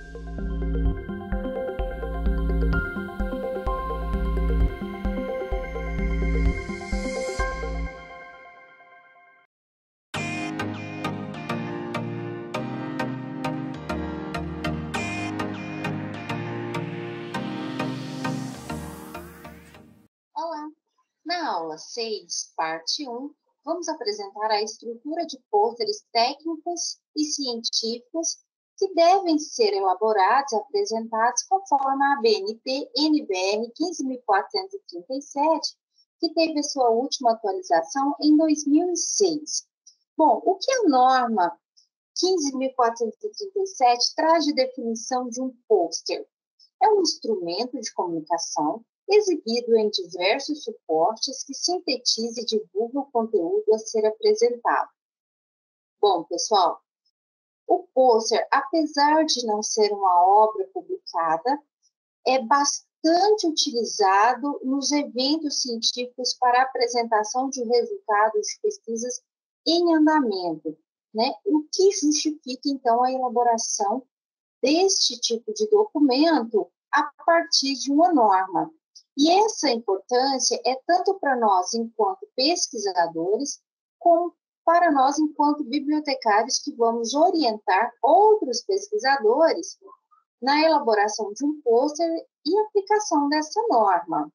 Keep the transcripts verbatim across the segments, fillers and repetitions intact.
Olá! Na aula seis, parte um, vamos apresentar a estrutura de pôsteres técnicos e científicos que devem ser elaborados e apresentados conforme a A B N T N B R quinze mil quatrocentos e trinta e sete, que teve sua última atualização em dois mil e seis. Bom, o que a norma quinze mil quatrocentos e trinta e sete traz de definição de um pôster? É um instrumento de comunicação exibido em diversos suportes que sintetiza e divulga o conteúdo a ser apresentado. Bom, pessoal, o pôster, apesar de não ser uma obra publicada, é bastante utilizado nos eventos científicos para a apresentação de resultados de pesquisas em andamento, né? O que justifica, então, a elaboração deste tipo de documento a partir de uma norma. E essa importância é tanto para nós, enquanto pesquisadores, como para nós, enquanto bibliotecários, que vamos orientar outros pesquisadores na elaboração de um pôster e aplicação dessa norma.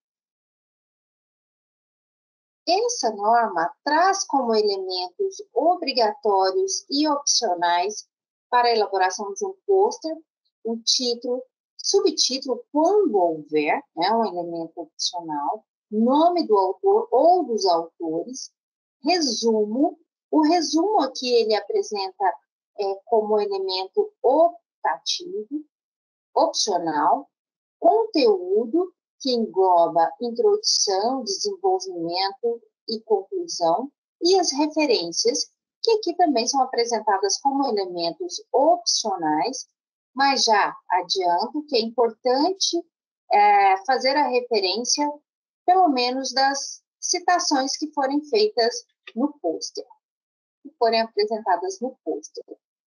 Essa norma traz como elementos obrigatórios e opcionais para a elaboração de um pôster um título, subtítulo quando houver, né, um elemento opcional, nome do autor ou dos autores, resumo. O resumo aqui ele apresenta é, como elemento optativo, opcional, conteúdo, que engloba introdução, desenvolvimento e conclusão, e as referências, que aqui também são apresentadas como elementos opcionais, mas já adianto que é importante é, fazer a referência, pelo menos, das citações que forem feitas no pôster, que forem apresentadas no pôster.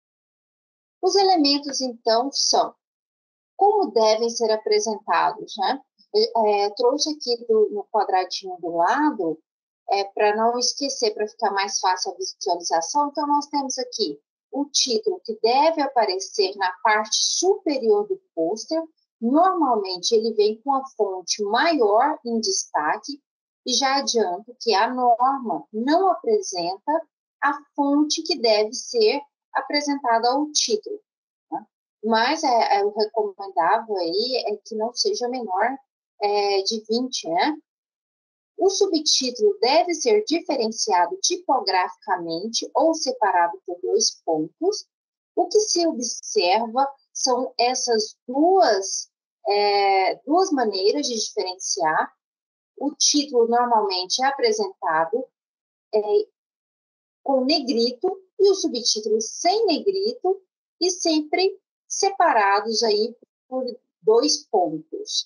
Os elementos, então, são como devem ser apresentados, né? É, trouxe aqui do, no quadradinho do lado, é, para não esquecer, para ficar mais fácil a visualização, então nós temos aqui o título que deve aparecer na parte superior do pôster. Normalmente ele vem com a fonte maior em destaque, e já adianto que a norma não apresenta a fonte que deve ser apresentada ao título, né? Mas é, é o recomendável aí é que não seja menor é, de vinte, né? O subtítulo deve ser diferenciado tipograficamente ou separado por dois pontos. O que se observa são essas duas, é, duas maneiras de diferenciar. O título normalmente é apresentado é, com negrito e o subtítulo sem negrito e sempre separados aí por dois pontos.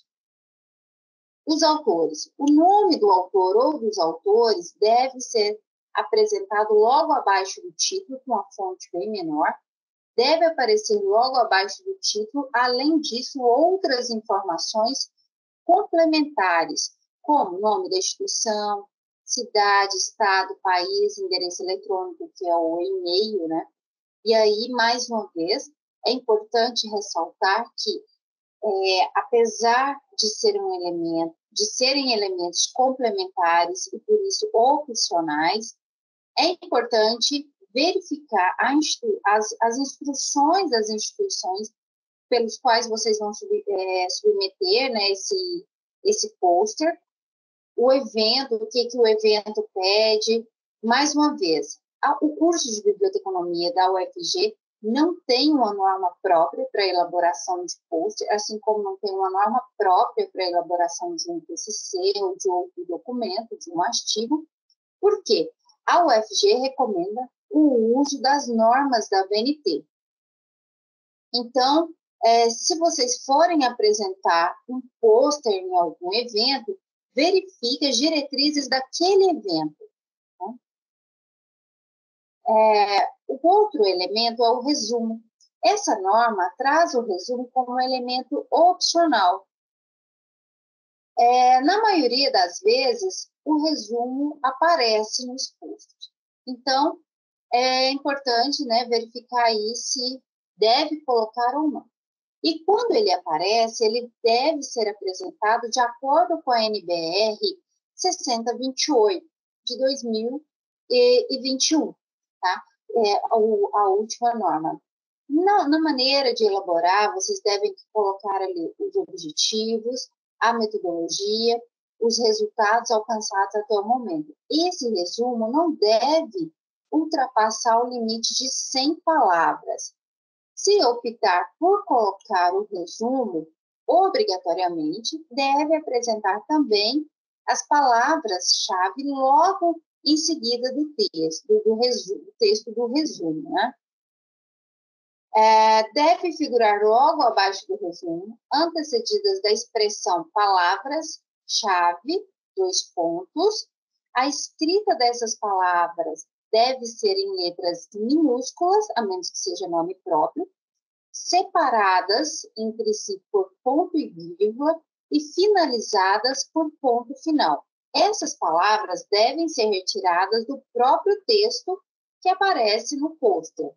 Os autores. O nome do autor ou dos autores deve ser apresentado logo abaixo do título, com a fonte bem menor. Deve aparecer logo abaixo do título, além disso, outras informações complementares, como nome da instituição, cidade, estado, país, endereço eletrônico, que é o e-mail, né? E aí, mais uma vez, é importante ressaltar que, é, apesar de ser um elemento, de serem elementos complementares e, por isso, opcionais, é importante verificar a instru as, as instruções das instituições pelos quais vocês vão sub, é, submeter, né, esse, esse pôster, o evento, o que, que o evento pede. Mais uma vez, a, o curso de biblioteconomia da U F G não tem uma norma própria para elaboração de pôster, assim como não tem uma norma própria para elaboração de um T C C ou de outro documento, de um artigo. Por quê? A U F G recomenda o uso das normas da A B N T. Então, é, se vocês forem apresentar um pôster em algum evento, verifique as diretrizes daquele evento. Né? É, o outro elemento é o resumo. Essa norma traz o resumo como elemento opcional. É, na maioria das vezes, o resumo aparece nos posts. Então, é importante, né, verificar aí se deve colocar ou não. E quando ele aparece, ele deve ser apresentado de acordo com a N B R sessenta vinte e oito, de dois mil e vinte e um, tá? É a, a última norma. Na, na maneira de elaborar, vocês devem colocar ali os objetivos, a metodologia, os resultados alcançados até o momento. Esse resumo não deve ultrapassar o limite de cem palavras. Se optar por colocar o resumo, obrigatoriamente deve apresentar também as palavras-chave logo em seguida do texto, do, resumo, do texto do resumo, né? É, deve figurar logo abaixo do resumo, antecedidas da expressão palavras-chave, dois pontos. A escrita dessas palavras deve ser em letras minúsculas, a menos que seja nome próprio, separadas entre si por ponto e vírgula e finalizadas por ponto final. Essas palavras devem ser retiradas do próprio texto que aparece no pôster.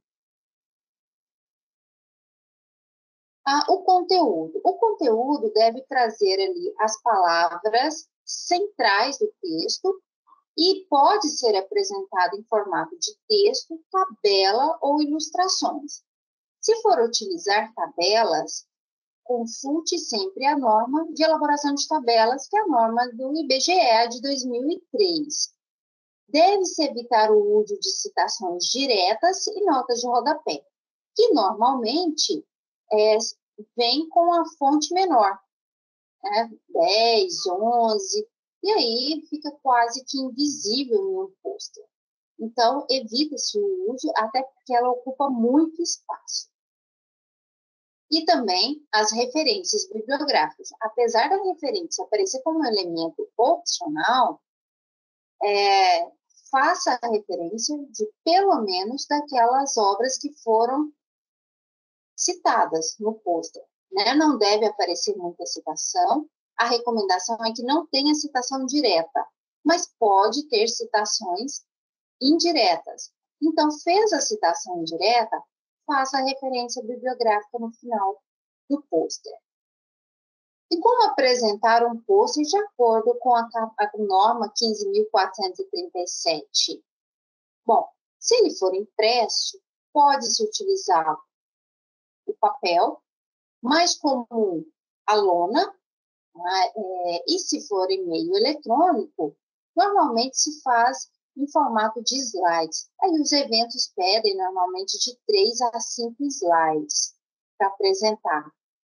Ah, o conteúdo. O conteúdo deve trazer ali as palavras centrais do texto e pode ser apresentado em formato de texto, tabela ou ilustrações. Se for utilizar tabelas, consulte sempre a norma de elaboração de tabelas, que é a norma do I B G E de dois mil e três. Deve-se evitar o uso de citações diretas e notas de rodapé, que normalmente é, vem com a fonte menor, né? dez, onze, e aí fica quase que invisível em um pôster. Então, evita-se o uso, até porque ela ocupa muito espaço. E também as referências bibliográficas. Apesar da referência aparecer como um elemento opcional, é, faça a referência de pelo menos daquelas obras que foram citadas no pôster. Né? Não deve aparecer muita citação. A recomendação é que não tenha citação direta, mas pode ter citações indiretas. Então, fez a citação indireta, faça a referência bibliográfica no final do pôster. E como apresentar um pôster de acordo com a, a norma quinze mil quatrocentos e trinta e sete? Bom, se ele for impresso, pode-se utilizar o papel, mais comum a lona, né? é, e se for em meio eletrônico, normalmente se faz em formato de slides. Aí os eventos pedem normalmente de três a cinco slides para apresentar.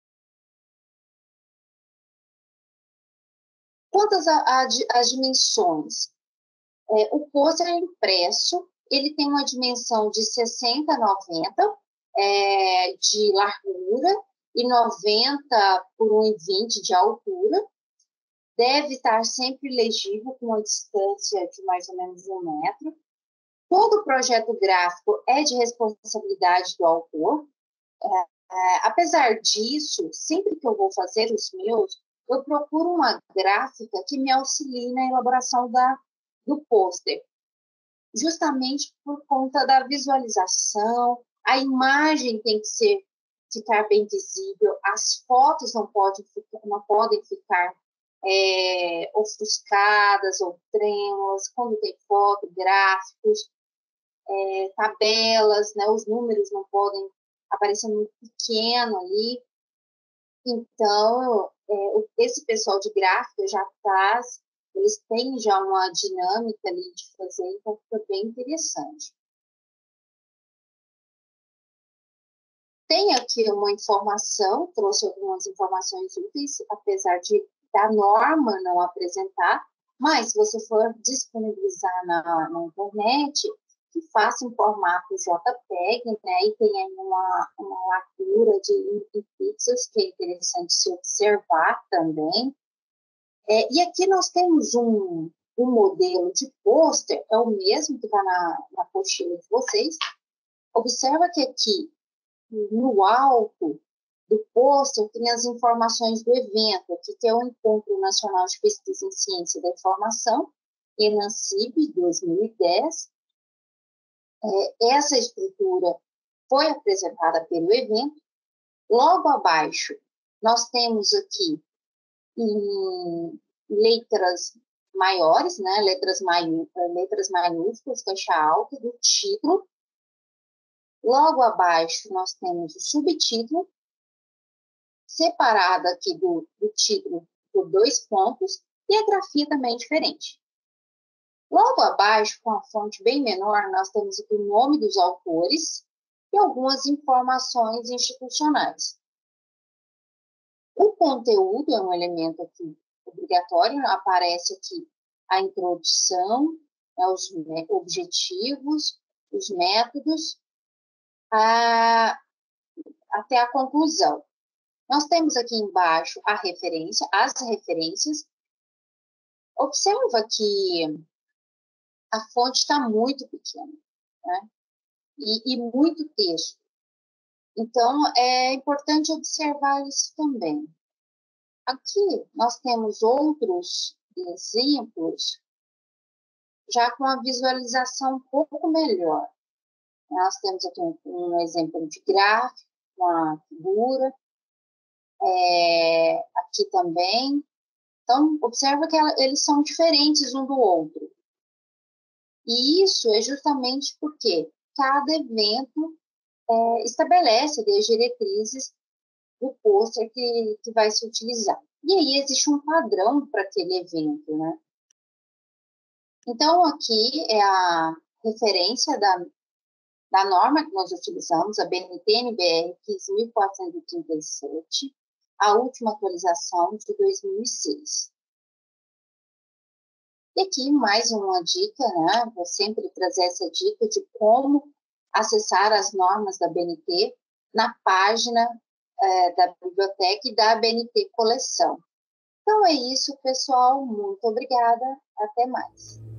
Quantas às dimensões? É, o pôster é impresso, ele tem uma dimensão de sessenta a noventa é, de largura e noventa por um e vinte de altura. Deve estar sempre legível, com uma distância de mais ou menos um metro. Todo projeto gráfico é de responsabilidade do autor. É, é, apesar disso, sempre que eu vou fazer os meus, eu procuro uma gráfica que me auxilie na elaboração da, do pôster, justamente por conta da visualização, a imagem tem que ser, ficar bem visível, as fotos não, pode, não podem ficar é, ofuscadas ou trêmulas, quando tem foto, gráficos, é, tabelas, né, os números não podem aparecer muito pequeno ali. Então, é, esse pessoal de gráfica já faz, eles têm já uma dinâmica ali de fazer, então fica bem interessante. Tem aqui uma informação, trouxe algumas informações úteis, apesar de da norma não apresentar, mas se você for disponibilizar na, na internet, que faça em formato JPEG, né, e tem aí uma, uma largura de, de pixels, que é interessante se observar também. É, e aqui nós temos um, um modelo de pôster, é o mesmo que está na, na apostila de vocês. Observa que aqui no alto do pôster tem as informações do evento, aqui que é o Encontro Nacional de Pesquisa em Ciência da Informação, ENACIP dois mil e dez. É, essa estrutura foi apresentada pelo evento. Logo abaixo, nós temos aqui em letras maiores, né, letras, maiú letras maiúsculas, caixa alta, do título. Logo abaixo, nós temos o subtítulo, separado aqui do, do título por dois pontos, e a grafia também é diferente. Logo abaixo, com a fonte bem menor, nós temos aqui o nome dos autores e algumas informações institucionais. O conteúdo é um elemento aqui obrigatório, aparece aqui a introdução, né, os objetivos, os métodos, a, até a conclusão. Nós temos aqui embaixo a referência, as referências. Observa que a fonte está muito pequena, né? E, e muito texto. Então, é importante observar isso também. Aqui, nós temos outros exemplos, já com a visualização um pouco melhor. Nós temos aqui um, um exemplo de gráfico, uma figura, é, aqui também. Então, observa que ela, eles são diferentes um do outro. E isso é justamente porque cada evento é, estabelece as diretrizes do pôster que, que vai se utilizar. E aí existe um padrão para aquele evento, né? Então, aqui é a referência da, da norma que nós utilizamos, a B N T N B R quinze mil quatrocentos e trinta e sete, a última atualização de dois mil e seis. E aqui mais uma dica, né? Vou sempre trazer essa dica de como acessar as normas da B N T na página é, da biblioteca e da B N T Coleção. Então é isso, pessoal. Muito obrigada. Até mais.